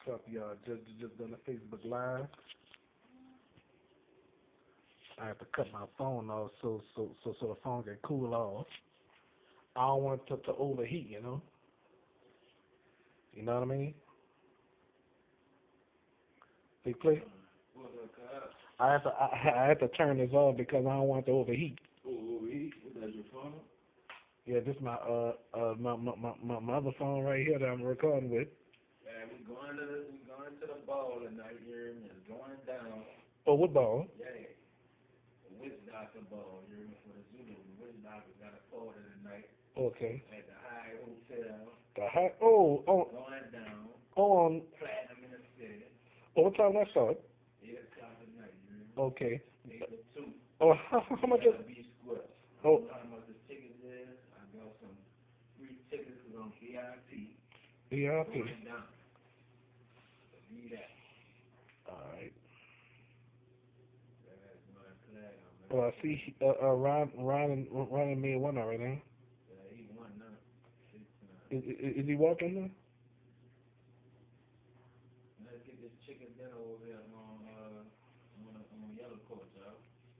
What's up, y'all? Just done a Facebook Live. I have to cut my phone off so the phone can cool off. I don't want it to overheat, you know. You know what I mean? Big play. I have to turn this off because I don't want it to overheat. Overheat? That's your phone? Yeah, this is my other phone right here that I'm recording with. Man, we going to the ball tonight here, and it's going down. Oh, what ball? Yeah, the witch doctor ball here for the Zulu. The witch doctor got a party tonight Okay. at the High Hotel. The high. Oh, Going down. on. Platinum in the city. Oh, what time that start? 8 o'clock tonight, you hear me? Okay. 8 to 2. Oh, how much? B Square. Oh, How much the tickets is? I got some free tickets on VIP. VIP. Going down. Be that. All right. That's my flag on that. Well, I see. Ryan and me won already. Huh? Yeah, he won now. Is he walking now? Let's get this chicken dinner over here on Yellow Court, y'all.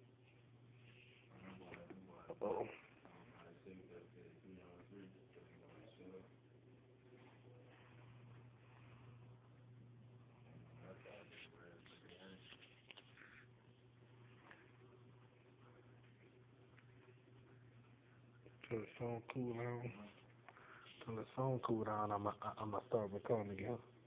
Oh. Till the phone cool down. Till the phone cool down, I'ma start recording again.